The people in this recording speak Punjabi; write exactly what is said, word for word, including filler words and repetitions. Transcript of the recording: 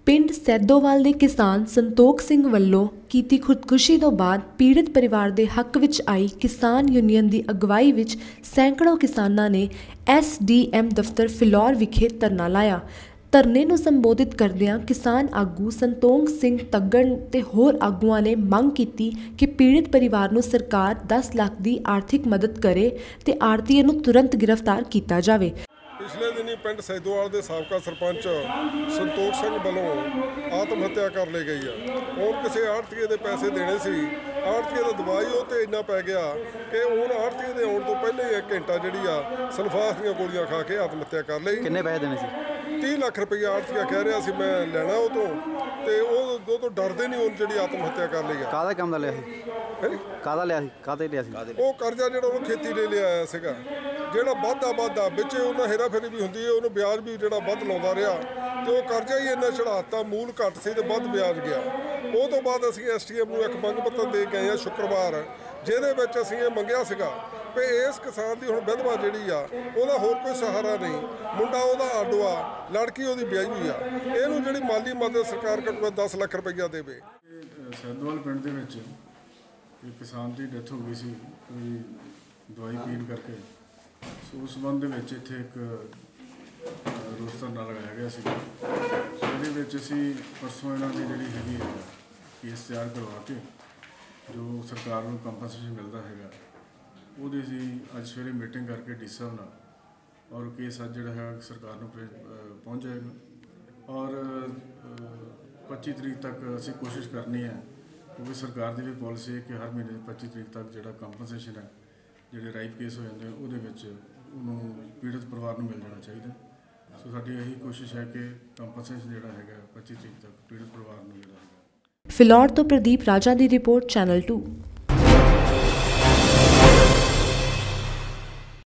ਪਿੰਡ ਸੈਦੋਵਾਲ ਦੇ ਕਿਸਾਨ ਸੰਤੋਖ ਸਿੰਘ ਵੱਲੋਂ ਕੀਤੀ ਖੁਦਕੁਸ਼ੀ ਤੋਂ ਬਾਅਦ ਪੀੜਤ ਪਰਿਵਾਰ ਦੇ ਹੱਕ ਵਿੱਚ ਆਈ ਕਿਸਾਨ ਯੂਨੀਅਨ ਦੀ ਅਗਵਾਈ ਵਿੱਚ ਸੈਂਕੜੋਂ ਕਿਸਾਨਾਂ ਨੇ ਐਸ ਡੀ ਐਮ ਦਫ਼ਤਰ ਫਿਲੌਰ ਵਿਖੇ ਧਰਨਾ ਲਾਇਆ। ਧਰਨੇ ਨੂੰ ਸੰਬੋਧਿਤ ਕਰਦਿਆਂ ਕਿਸਾਨ ਆਗੂ ਸੰਤੋਖ ਸਿੰਘ ਤੱਗੜ ਤੇ ਹੋਰ ਆਗੂਆਂ ਨੇ ਮੰਗ ਕੀਤੀ ਕਿ ਪੀੜਤ ਪਰਿਵਾਰ ਨੂੰ ਸਰਕਾਰ ਦਸ ਲੱਖ ਦੀ ਆਰਥਿਕ ਮਦਦ ਕਰੇ ਤੇ ਆੜ੍ਹਤੀਏ ਨੂੰ ਤੁਰੰਤ ਗ੍ਰਿਫਤਾਰ ਕੀਤਾ ਜਾਵੇ। पिछले दिनी पिंड सैदोवाल के साबका सरपंच संतोख सिंह वालों आत्म हत्या कर ली गई है और किसी आड़तीए के पैसे देने से आड़तीए का दबाई वो तो इन्ना पै गया कि उन आड़तीए के आने तो पहले ही एक घंटा जी सल्फास दी गोलियां खा के आत्म हत्या कर ली। किन्ने पैसे देने से तीह लाख रुपया आड़तीआ कह रहा सी मैं लैना वो तो ते वो तो डरते नहीं उन जी आत्म हत्या कर ली है। काहदा काम दा लिया सी काहदा लिया सी काहते लिया सी वो कर्जा जो खेती ले लिया आया सीगा ਜਿਹੜਾ ਵੱਧਦਾ ਵੱਧਦਾ ਵਿੱਚ ਉਹਨਾਂ ਹੇਰਾ ਫੇਰੀ ਵੀ ਹੁੰਦੀ ਹੈ ਉਹਨੂੰ ਵਿਆਜ ਵੀ ਜਿਹੜਾ ਵੱਧ ਲਾਉਂਦਾ ਰਿਹਾ ਤੇ ਉਹ ਕਰਜ਼ਾ ਹੀ ਇੰਨਾ ਚੜਾਤਾ ਮੂਲ ਘੱਟ ਸੀ ਤੇ ਵੱਧ ਵਿਆਜ ਗਿਆ। ਉਹ ਤੋਂ ਬਾਅਦ ਅਸੀਂ ਐਸ ਟੀ ਐਮ ਨੂੰ ਇੱਕ ਮੰਗ ਪੱਤਰ ਦੇ ਗਏ ਆ ਸ਼ੁੱਕਰਵਾਰ ਜਿਹਦੇ ਵਿੱਚ ਅਸੀਂ ਇਹ ਮੰਗਿਆ ਸੀਗਾ ਵੀ ਇਸ ਕਿਸਾਨ ਦੀ ਹੁਣ ਵਿਧਵਾ ਜਿਹੜੀ ਆ ਉਹਦਾ ਹੋਰ ਕੋਈ ਸਹਾਰਾ ਨਹੀਂ, ਮੁੰਡਾ ਉਹਦਾ ਆਡੋ ਆ, ਲੜਕੀ ਉਹਦੀ ਵਿਆਹੀ ਹੋਈ ਆ, ਇਹਨੂੰ ਜਿਹੜੀ ਮਾਲੀ ਮਦਦ ਸਰਕਾਰ ਘੱਟੋ ਘੱਟ ਦਸ ਲੱਖ ਰੁਪਈਆ ਦੇਵੇ। ਸੈਦੋਵਾਲ ਪਿੰਡ ਦੇ ਵਿੱਚ ਇੱਕ ਕਿਸਾਨ ਦੀ ਡੈਥ ਹੋ ਗਈ ਸੀ ਕੋਈ ਦਵਾਈ ਪੀਣ ਕਰਕੇ। ਸੋ ਉਸ ਸੰਬੰਧ ਵਿੱਚ ਇੱਥੇ ਇੱਕ ਰੋਸ ਧਰਨਾ ਲਗਾਇਆ ਗਿਆ ਸੀ। ਸੋ ਇਹਦੇ ਵਿੱਚ ਅਸੀਂ ਪਰਸੋਂ ਇਹਨਾਂ ਦੀ ਜਿਹੜੀ ਹੈਗੀ ਹੈ ਕੇਸ ਤਿਆਰ ਕਰਵਾ ਕੇ ਜੋ ਸਰਕਾਰ ਨੂੰ ਕੰਪਨਸੇਸ਼ਨ ਮਿਲਦਾ ਹੈਗਾ ਉਹਦੀ ਅਸੀਂ ਅੱਜ ਸਵੇਰੇ ਮੀਟਿੰਗ ਕਰਕੇ ਡੀ ਸਾਹਿਬ ਨਾਲ ਔਰ ਕੇਸ ਅੱਜ ਜਿਹੜਾ ਹੈ ਸਰਕਾਰ ਨੂੰ ਪਹੁੰਚ ਜਾਏਗਾ ਔਰ ਪੱਚੀ ਤਰੀਕ ਤੱਕ ਅਸੀਂ ਕੋਸ਼ਿਸ਼ ਕਰਨੀ ਹੈ ਕਿਉਂਕਿ ਸਰਕਾਰ ਦੀ ਵੀ ਪਾਲਿਸੀ ਹੈ ਕਿ ਹਰ ਮਹੀਨੇ ਪੱਚੀ ਤਰੀਕ ਤੱਕ ਜਿਹੜਾ ਕੰਪਨਸੇਸ਼ਨ ਹੈ ਜਿਹੜੇ ਰਾਈਪ ਕੇਸ ਹੋ ਜਾਂਦੇ ਉਹਦੇ ਵਿੱਚ ਉਹਨੂੰ ਪੀੜਤ ਪਰਿਵਾਰ ਨੂੰ ਮਿਲ ਜਾਣਾ ਚਾਹੀਦਾ। ਸੋ ਸਾਡੀ ਇਹੀ ਕੋਸ਼ਿਸ਼ ਹੈ ਕਿ ਕੰਪਨਸੇਸ਼ਨ ਜਿਹੜਾ ਹੈਗਾ ਪੱਚੀ ਤਰੀਕ ਤੱਕ ਪੀੜਤ ਪਰਿਵਾਰ ਨੂੰ ਜਿਹੜਾ ਹੈਗਾ। ਫਿਲੌਰ ਤੋਂ ਪ੍ਰਦੀਪ ਰਾਜਾ ਦੀ ਰਿਪੋਰਟ ਚੈਨਲ ਟੂ।